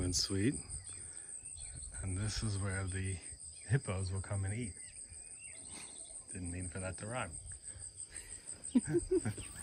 and sweet. And this is where the hippos will come and eat. Didn't mean for that to rhyme.